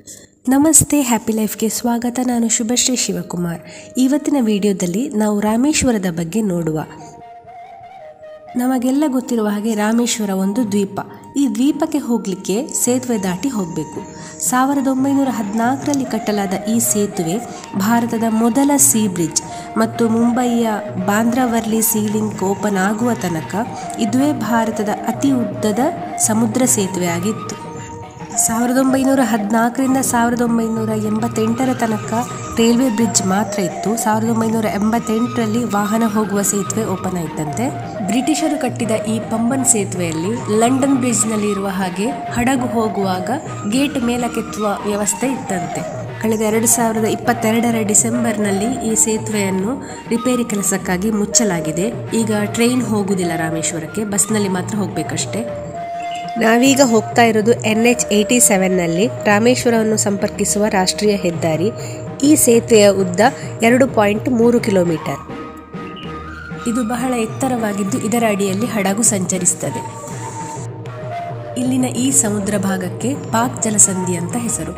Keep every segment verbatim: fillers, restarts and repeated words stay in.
ನಮಸ್ತೆ, ಹ್ಯಾಪಿ ಲೈಫ್ಗೆ ಸ್ವಾಗತ. ನಾನು ಶುಭಶ್ರೀ ಶಿವಕುಮಾರ್. ಇವತ್ತಿನ ವಿಡಿಯೋದಲ್ಲಿ ನಾವು ರಾಮೇಶ್ವರದ ಬಗ್ಗೆ ನೋಡುವ. ನಮಗೆಲ್ಲ ಗೊತ್ತಿರುವ ಹಾಗೆ ರಾಮೇಶ್ವರ ಒಂದು ದ್ವೀಪ. ಈ ದ್ವೀಪಕ್ಕೆ ಹೋಗಲಿಕ್ಕೆ ಸೇತುವೆ ದಾಟಿ ಹೋಗಬೇಕು. ಸಾವಿರದ ಒಂಬೈನೂರ ಹದಿನಾಲ್ಕರಲ್ಲಿ ಕಟ್ಟಲಾದ ಈ ಸೇತುವೆ ಭಾರತದ ಮೊದಲ ಸೀ ಬ್ರಿಡ್ಜ್ ಮತ್ತು ಮುಂಬಯಿಯ ಬಾಂದ್ರಾವರ್ಲಿ ಸೀ ಲಿಂಕ್ ಓಪನ್ ಆಗುವ ತನಕ ಇದುವೇ ಭಾರತದ ಅತಿ ಉದ್ದದ ಸಮುದ್ರ ಸೇತುವೆ ಆಗಿತ್ತು. ಸಾವಿರದ ಒಂಬೈನೂರ ಹದಿನಾಲ್ಕರಿಂದ ಸಾವಿರದ ಒಂಬೈನೂರ ಎಂಬತ್ತೆಂಟರ ತನಕ ರೈಲ್ವೆ ಬ್ರಿಡ್ಜ್ ಮಾತ್ರ ಇತ್ತು. ಸಾವಿರದ ಒಂಬೈನೂರ ಎಂಬತ್ತೆಂಟರಲ್ಲಿ ವಾಹನ ಹೋಗುವ ಸೇತುವೆ ಓಪನ್ ಆಯಿತಂತೆ. ಬ್ರಿಟಿಷರು ಕಟ್ಟಿದ ಈ ಪಂಬನ್ ಸೇತುವೆಯಲ್ಲಿ ಲಂಡನ್ ಬ್ರಿಡ್ಜ್ನಲ್ಲಿ ಇರುವ ಹಾಗೆ ಹಡಗು ಹೋಗುವಾಗ ಗೇಟ್ ಮೇಲಕ್ಕೆತ್ತುವ ವ್ಯವಸ್ಥೆ ಇತ್ತಂತೆ. ಕಳೆದ ಎರಡು ಸಾವಿರದ ಇಪ್ಪತ್ತೆರಡರ ಡಿಸೆಂಬರ್ನಲ್ಲಿ ಈ ಸೇತುವೆಯನ್ನು ರಿಪೇರಿ ಕೆಲಸಕ್ಕಾಗಿ ಮುಚ್ಚಲಾಗಿದೆ. ಈಗ ಟ್ರೈನ್ ಹೋಗುವುದಿಲ್ಲ ರಾಮೇಶ್ವರಕ್ಕೆ, ಬಸ್ನಲ್ಲಿ ಮಾತ್ರ ಹೋಗಬೇಕಷ್ಟೇ. ನಾವೀಗ ಹೋಗ್ತಾ ಇರೋದು ಎನ್ ಎಚ್ ಏಯ್ಟಿ ಸೆವೆನ್ನಲ್ಲಿ ರಾಮೇಶ್ವರವನ್ನು ಸಂಪರ್ಕಿಸುವ ರಾಷ್ಟ್ರೀಯ ಹೆದ್ದಾರಿ. ಈ ಸೇತುವೆಯ ಉದ್ದ ಎರಡು ಪಾಯಿಂಟ್ ಮೂರು ಕಿಲೋಮೀಟರ್. ಇದು ಬಹಳ ಎತ್ತರವಾಗಿದ್ದು ಇದರ ಅಡಿಯಲ್ಲಿ ಹಡಗು ಸಂಚರಿಸುತ್ತದೆ. ಇಲ್ಲಿನ ಈ ಸಮುದ್ರ ಭಾಗಕ್ಕೆ ಪಾಕ್ ಜಲಸಂಧಿ ಅಂತ ಹೆಸರು.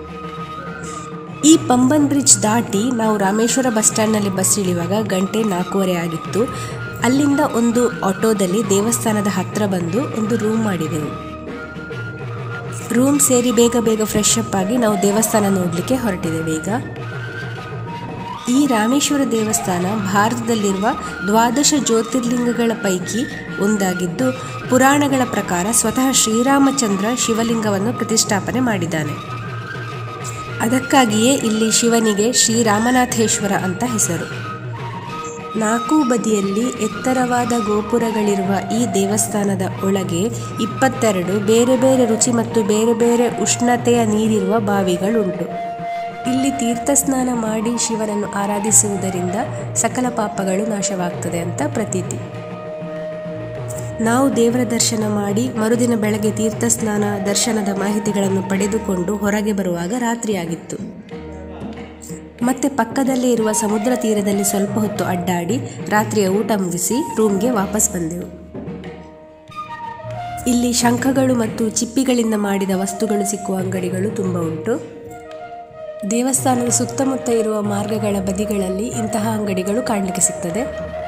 ಈ ಪಂಬನ್ ಬ್ರಿಡ್ಜ್ ದಾಟಿ ನಾವು ರಾಮೇಶ್ವರ ಬಸ್ ಸ್ಟ್ಯಾಂಡ್ನಲ್ಲಿ ಬಸ್ ಇಳಿಯುವಾಗ ಗಂಟೆ ನಾಲ್ಕೂವರೆ ಆಗಿತ್ತು. ಅಲ್ಲಿಂದ ಒಂದು ಆಟೋದಲ್ಲಿ ದೇವಸ್ಥಾನದ ಹತ್ತಿರ ಬಂದು ಒಂದು ರೂಮ್ ಮಾಡಿದೆವು. ರೂಮ್ ಸೇರಿ ಬೇಗ ಬೇಗ ಫ್ರೆಶ್ ಅಪ್ ಆಗಿ ನಾವು ದೇವಸ್ಥಾನ ನೋಡಲಿಕ್ಕೆ ಹೊರಟಿದ್ದೇವೆ. ಈಗ ಈ ರಾಮೇಶ್ವರ ದೇವಸ್ಥಾನ ಭಾರತದಲ್ಲಿರುವ ದ್ವಾದಶ ಜ್ಯೋತಿರ್ಲಿಂಗಗಳ ಪೈಕಿ ಒಂದಾಗಿದ್ದು, ಪುರಾಣಗಳ ಪ್ರಕಾರ ಸ್ವತಃ ಶ್ರೀರಾಮಚಂದ್ರ ಶಿವಲಿಂಗವನ್ನು ಪ್ರತಿಷ್ಠಾಪನೆ ಮಾಡಿದ್ದಾನೆ. ಅದಕ್ಕಾಗಿಯೇ ಇಲ್ಲಿ ಶಿವನಿಗೆ ಶ್ರೀರಾಮನಾಥೇಶ್ವರ ಅಂತ ಹೆಸರು. ನಾಲ್ಕು ಬದಿಯಲ್ಲಿ ಎತ್ತರವಾದ ಗೋಪುರಗಳಿರುವ ಈ ದೇವಸ್ಥಾನದ ಒಳಗೆ ಇಪ್ಪತ್ತೆರಡು ಬೇರೆ ಬೇರೆ ರುಚಿ ಮತ್ತು ಬೇರೆ ಬೇರೆ ಉಷ್ಣತೆಯ ನೀರಿರುವ ಬಾವಿಗಳುಂಟು. ಇಲ್ಲಿ ತೀರ್ಥ ಸ್ನಾನ ಮಾಡಿ ಶಿವನನ್ನು ಆರಾಧಿಸುವುದರಿಂದ ಸಕಲ ಪಾಪಗಳು ನಾಶವಾಗ್ತದೆ ಅಂತ ಪ್ರತೀತಿ. ನಾವು ದೇವರ ದರ್ಶನ ಮಾಡಿ ಮರುದಿನ ಬೆಳಗ್ಗೆ ತೀರ್ಥ ಸ್ನಾನ ದರ್ಶನದ ಮಾಹಿತಿಗಳನ್ನು ಪಡೆದುಕೊಂಡು ಹೊರಗೆ ಬರುವಾಗ ರಾತ್ರಿಯಾಗಿತ್ತು. ಮತ್ತೆ ಪಕ್ಕದಲ್ಲೇ ಇರುವ ಸಮುದ್ರ ತೀರದಲ್ಲಿ ಸ್ವಲ್ಪ ಹೊತ್ತು ಅಡ್ಡಾಡಿ ರಾತ್ರಿಯ ಊಟ ಮುಗಿಸಿ ರೂಮ್ಗೆ ವಾಪಸ್ ಬಂದೆವು. ಇಲ್ಲಿ ಶಂಖಗಳು ಮತ್ತು ಚಿಪ್ಪಿಗಳಿಂದ ಮಾಡಿದ ವಸ್ತುಗಳು ಸಿಕ್ಕುವ ಅಂಗಡಿಗಳು ತುಂಬ ಉಂಟು. ದೇವಸ್ಥಾನದ ಸುತ್ತಮುತ್ತ ಇರುವ ಮಾರ್ಗಗಳ ಬದಿಗಳಲ್ಲಿ ಇಂತಹ ಅಂಗಡಿಗಳು ಕಾಣಲಿಕ್ಕೆ ಸಿಗ್ತದೆ.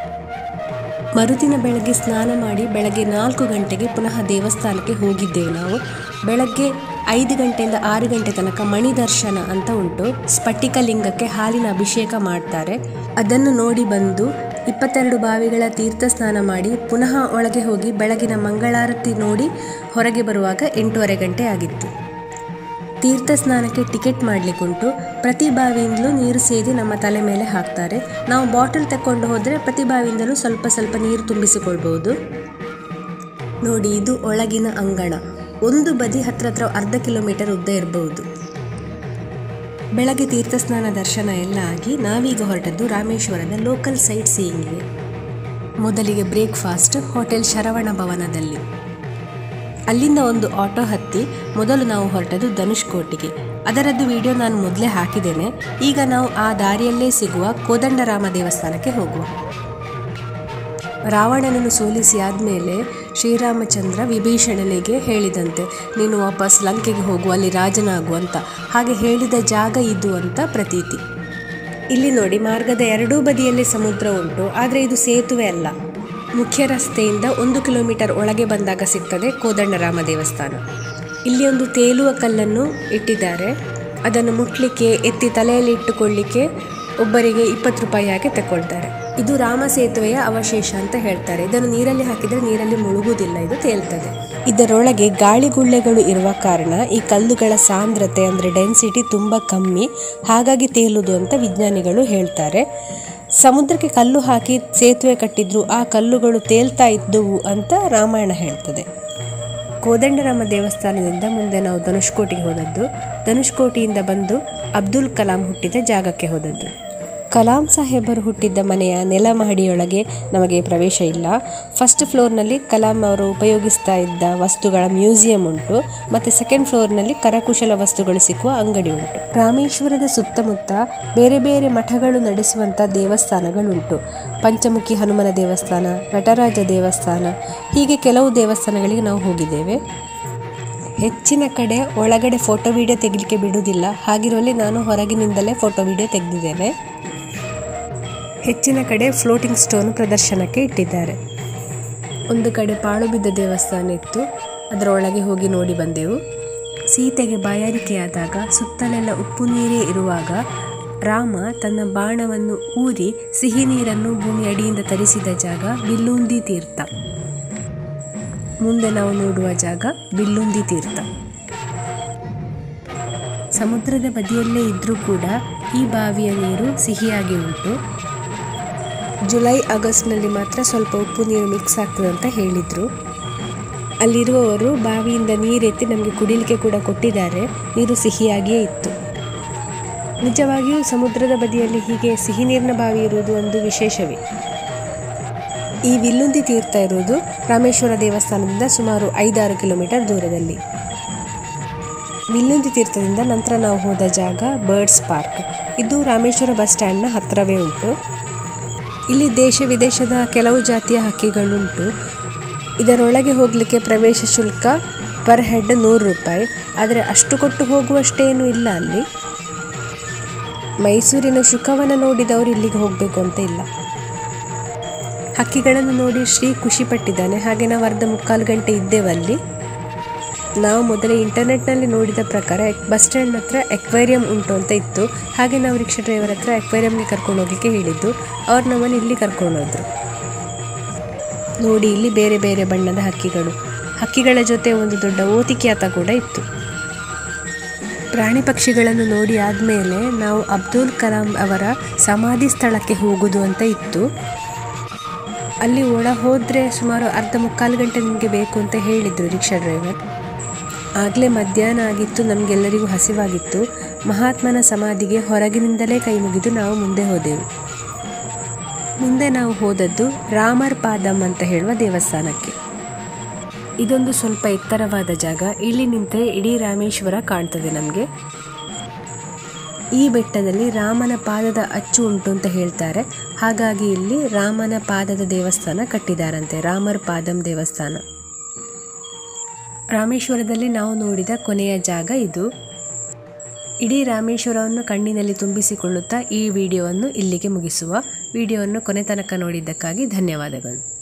ಮರುದಿನ ಬೆಳಗ್ಗೆ ಸ್ನಾನ ಮಾಡಿ ಬೆಳಗ್ಗೆ ನಾಲ್ಕು ಗಂಟೆಗೆ ಪುನಃ ದೇವಸ್ಥಾನಕ್ಕೆ ಹೋಗಿದ್ದೆವು. ನಾವು ಬೆಳಗ್ಗೆ ಐದು ಗಂಟೆಯಿಂದ ಆರು ಗಂಟೆ ತನಕ ಮಣಿ ದರ್ಶನ ಅಂತ ಉಂಟು. ಸ್ಫಟಿಕ ಲಿಂಗಕ್ಕೆ ಹಾಲಿನ ಅಭಿಷೇಕ ಮಾಡ್ತಾರೆ. ಅದನ್ನು ನೋಡಿ ಬಂದು ಇಪ್ಪತ್ತೆರಡು ಬಾವಿಗಳ ತೀರ್ಥ ಸ್ನಾನ ಮಾಡಿ ಪುನಃ ಒಳಗೆ ಹೋಗಿ ಬೆಳಗಿನ ಮಂಗಳಾರತಿ ನೋಡಿ ಹೊರಗೆ ಬರುವಾಗ ಎಂಟೂವರೆ ಗಂಟೆ ಆಗಿತ್ತು. ತೀರ್ಥ ಸ್ನಾನಕ್ಕೆ ಟಿಕೆಟ್ ಮಾಡಲಿಕ್ಕುಂಟು. ಪ್ರತಿ ಬಾವಿಯಿಂದಲೂ ನೀರು ಸೇದಿ ನಮ್ಮ ತಲೆ ಮೇಲೆ ಹಾಕ್ತಾರೆ. ನಾವು ಬಾಟಲ್ ತಗೊಂಡು ಹೋದರೆ ಪ್ರತಿ ಬಾವಿಯಿಂದಲೂ ಸ್ವಲ್ಪ ಸ್ವಲ್ಪ ನೀರು ತುಂಬಿಸಿಕೊಳ್ಬಹುದು. ನೋಡಿ, ಇದು ಒಳಗಿನ ಅಂಗಣ. ಒಂದು ಬದಿ ಹತ್ರ ಹತ್ರ ಅರ್ಧ ಕಿಲೋಮೀಟರ್ ಉದ್ದ ಇರಬಹುದು. ಬೆಳಗ್ಗೆ ತೀರ್ಥ ಸ್ನಾನ ದರ್ಶನ ಎಲ್ಲ ಆಗಿ ನಾವೀಗ ಹೊರಟದ್ದು ರಾಮೇಶ್ವರದ ಲೋಕಲ್ ಸೈಟ್ ಸೀಯಿಂಗ್ಗೆ. ಮೊದಲಿಗೆ ಬ್ರೇಕ್ಫಾಸ್ಟ್ ಹೋಟೆಲ್ ಶರವಣ ಭವನದಲ್ಲಿ. ಅಲ್ಲಿಂದ ಒಂದು ಆಟೋ ಹತ್ತಿ ಮೊದಲು ನಾವು ಹೊರಟದ್ದು ಧನುಷ್ಕೋಟಿಗೆ. ಅದರದ್ದು ವಿಡಿಯೋ ನಾನು ಮೊದಲೇ ಹಾಕಿದ್ದೇನೆ. ಈಗ ನಾವು ಆ ದಾರಿಯಲ್ಲೇ ಸಿಗುವ ಕೋದಂಡರಾಮ ದೇವಸ್ಥಾನಕ್ಕೆ ಹೋಗುವ. ರಾವಣನನ್ನು ಸೋಲಿಸಿ ಆದಮೇಲೆ ಶ್ರೀರಾಮಚಂದ್ರ ವಿಭೀಷಣನಿಗೆ ಹೇಳಿದಂತೆ, ನೀನು ವಾಪಸ್ ಲಂಕೆಗೆ ಹೋಗು, ಅಲ್ಲಿ ರಾಜನಾಗು ಅಂತ. ಹಾಗೆ ಹೇಳಿದ ಜಾಗ ಇದು ಅಂತ ಪ್ರತೀತಿ. ಇಲ್ಲಿ ನೋಡಿ, ಮಾರ್ಗದ ಎರಡೂ ಬದಿಯಲ್ಲಿ ಸಮುದ್ರ ಉಂಟು. ಆದರೆ ಇದು ಸೇತುವೆ ಅಲ್ಲ. ಮುಖ್ಯ ರಸ್ತೆಯಿಂದ ಒಂದು ಕಿಲೋಮೀಟರ್ ಒಳಗೆ ಬಂದಾಗ ಸಿಗ್ತದೆ ಕೋದಂಡರಾಮ ದೇವಸ್ಥಾನ. ಇಲ್ಲಿ ಒಂದು ತೇಲುವ ಕಲ್ಲನ್ನು ಇಟ್ಟಿದ್ದಾರೆ. ಅದನ್ನು ಮುಟ್ಲಿಕ್ಕೆ ಎತ್ತಿ ತಲೆಯಲ್ಲಿ ಇಟ್ಟುಕೊಳ್ಳಿಕ್ಕೆ ಒಬ್ಬರಿಗೆ ಇಪ್ಪತ್ತು ರೂಪಾಯಿ ಹಾಗೆ ತಗೊಳ್ತಾರೆ. ಇದು ರಾಮ ಸೇತುವೆಯ ಅವಶೇಷ ಅಂತ ಹೇಳ್ತಾರೆ. ಇದನ್ನು ನೀರಲ್ಲಿ ಹಾಕಿದರೆ ನೀರಲ್ಲಿ ಮುಳುಗುವುದಿಲ್ಲ, ಇದು ತೇಲ್ತದೆ. ಇದರೊಳಗೆ ಗಾಳಿಗುಳ್ಳೆಗಳು ಇರುವ ಕಾರಣ ಈ ಕಲ್ಲುಗಳ ಸಾಂದ್ರತೆ ಅಂದರೆ ಡೆನ್ಸಿಟಿ ತುಂಬ ಕಮ್ಮಿ, ಹಾಗಾಗಿ ತೇಲುದು ಅಂತ ವಿಜ್ಞಾನಿಗಳು ಹೇಳ್ತಾರೆ. ಸಮುದ್ರಕ್ಕೆ ಕಲ್ಲು ಹಾಕಿ ಸೇತುವೆ ಕಟ್ಟಿದ್ರು ಆ ಕಲ್ಲುಗಳು ತೇಲ್ತಾ ಇದ್ದವು ಅಂತ ರಾಮಾಯಣ ಹೇಳ್ತದೆ. ಕೋದಂಡರಾಮ ದೇವಸ್ಥಾನದಿಂದ ಮುಂದೆ ನಾವು ಧನುಷ್ಕೋಟಿಗೆ ಹೋದದ್ದು. ಧನುಷ್ಕೋಟಿಯಿಂದ ಬಂದು ಅಬ್ದುಲ್ ಕಲಾಂ ಹುಟ್ಟಿದ ಜಾಗಕ್ಕೆ ಹೋದದ್ದು. ಕಲಾಂ ಸಾಹೇಬರು ಹುಟ್ಟಿದ್ದ ಮನೆಯ ನೆಲಮಹಡಿಯೊಳಗೆ ನಮಗೆ ಪ್ರವೇಶ ಇಲ್ಲ. ಫಸ್ಟ್ ಫ್ಲೋರ್ನಲ್ಲಿ ಕಲಾಂ ಅವರು ಉಪಯೋಗಿಸ್ತಾ ಇದ್ದ ವಸ್ತುಗಳ ಮ್ಯೂಸಿಯಂ ಉಂಟು. ಮತ್ತು ಸೆಕೆಂಡ್ ಫ್ಲೋರ್ನಲ್ಲಿ ಕರಕುಶಲ ವಸ್ತುಗಳು ಸಿಕ್ಕುವ ಅಂಗಡಿ ಉಂಟು. ರಾಮೇಶ್ವರದ ಸುತ್ತಮುತ್ತ ಬೇರೆ ಬೇರೆ ಮಠಗಳು ನಡೆಸುವಂಥ ದೇವಸ್ಥಾನಗಳುಂಟು. ಪಂಚಮುಖಿ ಹನುಮನ ದೇವಸ್ಥಾನ, ನಟರಾಜ ದೇವಸ್ಥಾನ, ಹೀಗೆ ಕೆಲವು ದೇವಸ್ಥಾನಗಳಿಗೆ ನಾವು ಹೋಗಿದ್ದೇವೆ. ಹೆಚ್ಚಿನ ಕಡೆ ಒಳಗಡೆ ಫೋಟೋ ವಿಡಿಯೋ ತೆಗಿಲಿಕ್ಕೆ ಬಿಡುವುದಿಲ್ಲ. ಹಾಗಿರುವಲ್ಲಿ ನಾನು ಹೊರಗಿನಿಂದಲೇ ಫೋಟೋ ವಿಡಿಯೋ ತೆಗೆದಿದ್ದೇನೆ. ಹೆಚ್ಚಿನ ಕಡೆ ಫ್ಲೋಟಿಂಗ್ ಸ್ಟೋನ್ ಪ್ರದರ್ಶನಕ್ಕೆ ಇಟ್ಟಿದ್ದಾರೆ. ಒಂದು ಕಡೆ ಪಾಳು ಬಿದ್ದ ದೇವಸ್ಥಾನ ಇತ್ತು, ಅದರ ಒಳಗೆ ಹೋಗಿ ನೋಡಿ ಬಂದೆವು. ಸೀತೆಗೆ ಬಾಯಾರಿಕೆಯಾದಾಗ ಸುತ್ತಲೆಲ್ಲ ಉಪ್ಪು ನೀರೇ ಇರುವಾಗ ರಾಮ ತನ್ನ ಬಾಣವನ್ನು ಊರಿ ಸಿಹಿ ನೀರನ್ನು ಭೂಮಿ ಅಡಿಯಿಂದ ತರಿಸಿದ ಜಾಗ ಬಿಲ್ಲುಂದಿ ತೀರ್ಥ. ಮುಂದೆ ನಾವು ನೋಡುವ ಜಾಗ ಬಿಲ್ಲುಂದಿ ತೀರ್ಥ. ಸಮುದ್ರದ ಬದಿಯಲ್ಲೇ ಇದ್ರೂ ಕೂಡ ಈ ಬಾವಿಯ ನೀರು ಸಿಹಿಯಾಗಿ ಉಂಟು. ಜುಲೈ ಆಗಸ್ಟ್ನಲ್ಲಿ ಮಾತ್ರ ಸ್ವಲ್ಪ ಉಪ್ಪು ನೀರು ಮಿಕ್ಸ್ ಆಗ್ತದೆ ಅಂತ ಹೇಳಿದರು. ಅಲ್ಲಿರುವವರು ಬಾವಿಯಿಂದ ನೀರೆತ್ತಿ ನಮಗೆ ಕುಡಿಲಿಕ್ಕೆ ಕೂಡ ಕೊಟ್ಟಿದ್ದಾರೆ. ನೀರು ಸಿಹಿಯಾಗಿಯೇ ಇತ್ತು. ನಿಜವಾಗಿಯೂ ಸಮುದ್ರದ ಬದಿಯಲ್ಲಿ ಹೀಗೆ ಸಿಹಿ ನೀರಿನ ಬಾವಿ ಇರುವುದು ಒಂದು ವಿಶೇಷವೇ. ಈ ಬಿಲ್ಲುಂದಿ ತೀರ್ಥ ಇರುವುದು ರಾಮೇಶ್ವರ ದೇವಸ್ಥಾನದಿಂದ ಸುಮಾರು ಐದಾರು ಕಿಲೋಮೀಟರ್ ದೂರದಲ್ಲಿ. ಬಿಲ್ಲುಂದಿ ತೀರ್ಥದಿಂದ ನಂತರ ನಾವು ಹೋದ ಜಾಗ ಬರ್ಡ್ಸ್ ಪಾರ್ಕ್. ಇದು ರಾಮೇಶ್ವರ ಬಸ್ ಸ್ಟ್ಯಾಂಡ್ನ ಹತ್ತಿರವೇ ಉಂಟು. ಇಲ್ಲಿ ದೇಶ ವಿದೇಶದ ಕೆಲವು ಜಾತಿಯ ಹಕ್ಕಿಗಳುಂಟು. ಇದರೊಳಗೆ ಹೋಗಲಿಕ್ಕೆ ಪ್ರವೇಶ ಶುಲ್ಕ ಪರ್ ಹೆಡ್ ನೂರು ರೂಪಾಯಿ. ಆದರೆ ಅಷ್ಟು ಕೊಟ್ಟು ಹೋಗುವಷ್ಟೇನೂ ಇಲ್ಲ. ಅಲ್ಲಿ ಮೈಸೂರಿನ ಶುಕವನ ನೋಡಿದವರು ಇಲ್ಲಿಗೆ ಹೋಗಬೇಕು ಅಂತ ಇಲ್ಲ. ಹಕ್ಕಿಗಳನ್ನು ನೋಡಿ ಶ್ರೀ ಖುಷಿ ಪಟ್ಟಿದ್ದಾನೆ. ಹಾಗೆ ನಾವು ಅರ್ಧ ಮುಕ್ಕಾಲು ಗಂಟೆ ಇದ್ದೇವಲ್ಲಿ. ನಾವು ಮೊದಲೇ ಇಂಟರ್ನೆಟ್ನಲ್ಲಿ ನೋಡಿದ ಪ್ರಕಾರ ಬಸ್ ಸ್ಟ್ಯಾಂಡ್ ಹತ್ರ ಎಕ್ವೇರಿಯಂ ಉಂಟು ಅಂತ ಇತ್ತು. ಹಾಗೆ ನಾವು ರಿಕ್ಷಾ ಡ್ರೈವರ್ ಹತ್ರ ಎಕ್ವೇರಿಯಂಗೆ ಕರ್ಕೊಂಡು ಹೋಗಲಿಕ್ಕೆ ಹೇಳಿದ್ದು. ಅವ್ರು ನಮ್ಮನ್ನು ಇಲ್ಲಿ ಕರ್ಕೊಂಡು ಹೋದ್ರು. ನೋಡಿ, ಇಲ್ಲಿ ಬೇರೆ ಬೇರೆ ಬಣ್ಣದ ಹಕ್ಕಿಗಳು. ಹಕ್ಕಿಗಳ ಜೊತೆ ಒಂದು ದೊಡ್ಡ ಓತಿಕ್ಯಾತ ಕೂಡ ಇತ್ತು. ಪ್ರಾಣಿ ಪಕ್ಷಿಗಳನ್ನು ನೋಡಿ ಆದಮೇಲೆ ನಾವು ಅಬ್ದುಲ್ ಕಲಾಂ ಅವರ ಸಮಾಧಿ ಸ್ಥಳಕ್ಕೆ ಹೋಗೋದು ಅಂತ ಇತ್ತು. ಅಲ್ಲಿ ಒಳ ಹೋದರೆ ಸುಮಾರು ಅರ್ಧ ಮುಕ್ಕಾಲು ಗಂಟೆ ನಿಮಗೆ ಬೇಕು ಅಂತ ಹೇಳಿದರು ರಿಕ್ಷಾ ಡ್ರೈವರ್. ಆಗಲೇ ಮಧ್ಯಾಹ್ನ ಆಗಿತ್ತು, ನಮಗೆಲ್ಲರಿಗೂ ಹಸಿವಾಗಿತ್ತು. ಮಹಾತ್ಮನ ಸಮಾಧಿಗೆ ಹೊರಗಿನಿಂದಲೇ ಕೈ ಮುಗಿದು ನಾವು ಮುಂದೆ ಹೋದೆವು. ಮುಂದೆ ನಾವು ಹೋದದ್ದು ರಾಮರ್ ಪಾದಂ ಅಂತ ಹೇಳುವ ದೇವಸ್ಥಾನಕ್ಕೆ. ಇದೊಂದು ಸ್ವಲ್ಪ ಎತ್ತರವಾದ ಜಾಗ. ಇಲ್ಲಿ ನಿಂತರೆ ಇಡೀ ರಾಮೇಶ್ವರ ಕಾಣ್ತದೆ ನಮಗೆ. ಈ ಬೆಟ್ಟದಲ್ಲಿ ರಾಮನ ಪಾದದ ಅಚ್ಚು ಉಂಟು ಅಂತ ಹೇಳ್ತಾರೆ. ಹಾಗಾಗಿ ಇಲ್ಲಿ ರಾಮನ ಪಾದದ ದೇವಸ್ಥಾನ ಕಟ್ಟಿದ್ದಾರಂತೆ, ರಾಮರ್ ಪಾದಂ ದೇವಸ್ಥಾನ. ರಾಮೇಶ್ವರದಲ್ಲಿ ನಾವು ನೋಡಿದ ಕೊನೆಯ ಜಾಗ ಇದು. ಇಡೀ ರಾಮೇಶ್ವರವನ್ನು ಕಣ್ಣಿನಲ್ಲಿ ತುಂಬಿಸಿಕೊಳ್ಳುತ್ತಾ ಈ ವಿಡಿಯೋವನ್ನು ಇಲ್ಲಿಗೆ ಮುಗಿಸುವ. ವಿಡಿಯೋವನ್ನು ಕೊನೆ ತನಕ ನೋಡಿದ್ದಕ್ಕಾಗಿ ಧನ್ಯವಾದಗಳು.